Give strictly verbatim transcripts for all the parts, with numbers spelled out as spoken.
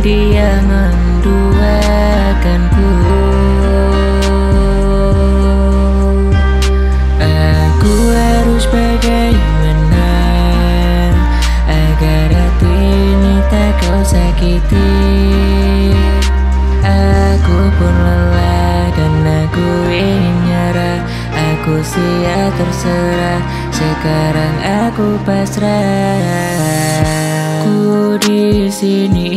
dia menduakanku. Aku harus bagaimana agar hati ini tak kau sakiti. Aku pun lelah dan aku ingin nyerah. Aku sia terserah, sekarang aku pasrah. Ku di sini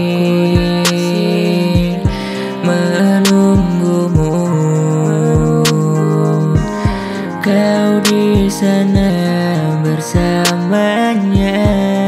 menunggumu, kau di sana bersamanya.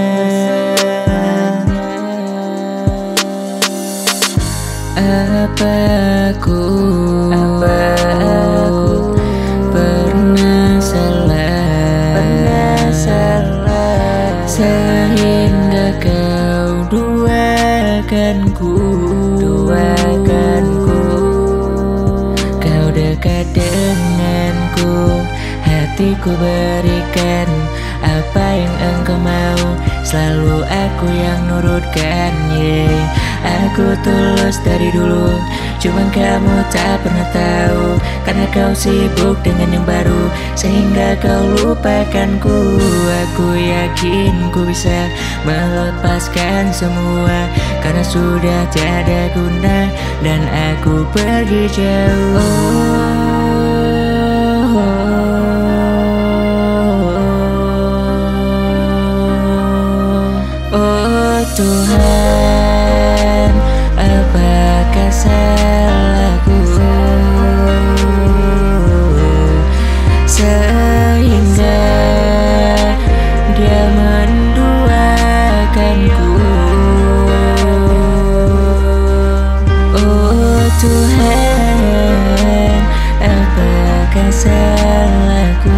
Apa aku, apa aku pernah salah, pernah salah sehingga kau duakanku, duakanku. Kau dekat denganku, hatiku berikan apa yang engkau mau, selalu aku yang nurutkan. Yeah. Aku tulus dari dulu, cuman kamu tak pernah tahu, karena kau sibuk dengan yang baru sehingga kau lupakanku. Aku yakin ku bisa melepaskan semua, karena sudah tiada guna dan aku pergi jauh. Oh, oh, oh Tuhan, apakah salahku sehingga dia menduakanku. Oh Tuhan, apakah salahku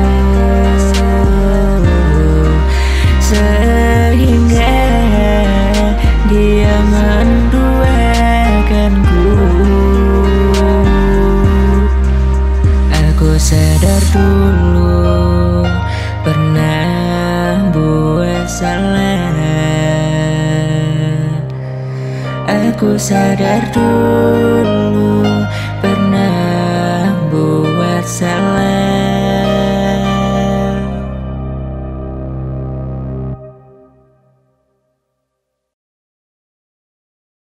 sehingga dia menduakanku. Aku sadar dulu pernah buat salah. Aku sadar dulu